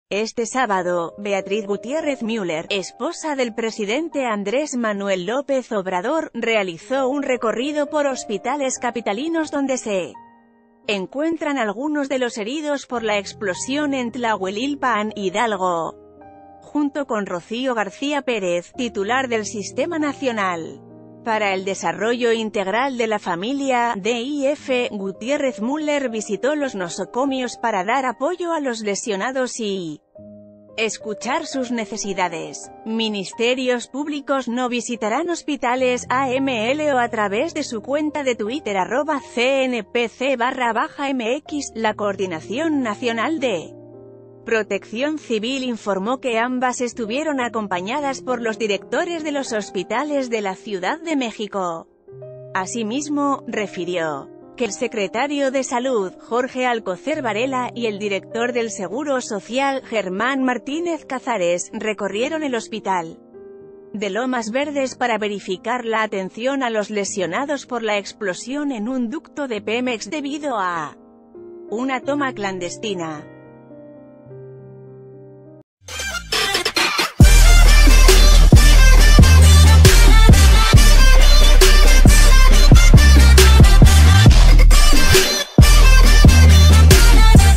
Este sábado, Beatriz Gutiérrez Müller, esposa del presidente Andrés Manuel López Obrador, realizó un recorrido por hospitales capitalinos donde se encuentran algunos de los heridos por la explosión en Tlahuelilpan, Hidalgo, junto con Rocío García Pérez, titular del Sistema Nacional para el Desarrollo Integral de la Familia, DIF. Gutiérrez Müller visitó los nosocomios para dar apoyo a los lesionados y escuchar sus necesidades. Ministerios públicos no visitarán hospitales AML o a través de su cuenta de Twitter @CNPC_MX. La Coordinación Nacional de Protección Civil informó que ambas estuvieron acompañadas por los directores de los hospitales de la Ciudad de México. Asimismo, refirió que el secretario de Salud, Jorge Alcocer Varela, y el director del Seguro Social, Germán Martínez Cazares, recorrieron el hospital de Lomas Verdes para verificar la atención a los lesionados por la explosión en un ducto de Pemex debido a una toma clandestina.